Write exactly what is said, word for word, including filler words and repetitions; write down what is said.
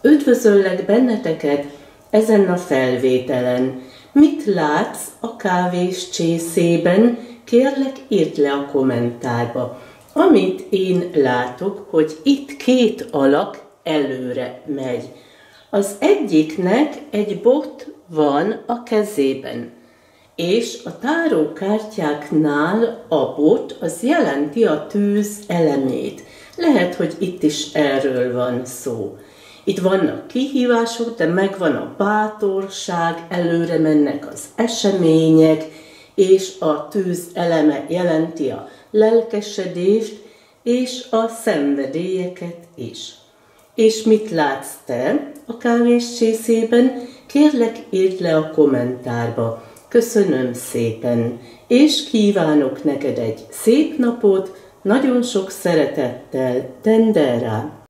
Üdvözöllek benneteket ezen a felvételen. Mit látsz a kávés csészében? Kérlek, írd le a kommentárba. Amit én látok, hogy itt két alak előre megy. Az egyiknek egy bot van a kezében, és a tárókártyáknál a bot az jelenti a tűz elemét. Lehet, hogy itt is erről van szó. Itt vannak kihívások, de megvan a bátorság, előre mennek az események, és a tűz eleme jelenti a lelkesedést, és a szenvedélyeket is. És mit látsz te a kávés csészében? Kérlek, írd le a kommentárba. Köszönöm szépen, és kívánok neked egy szép napot, nagyon sok szeretettel, Tendera!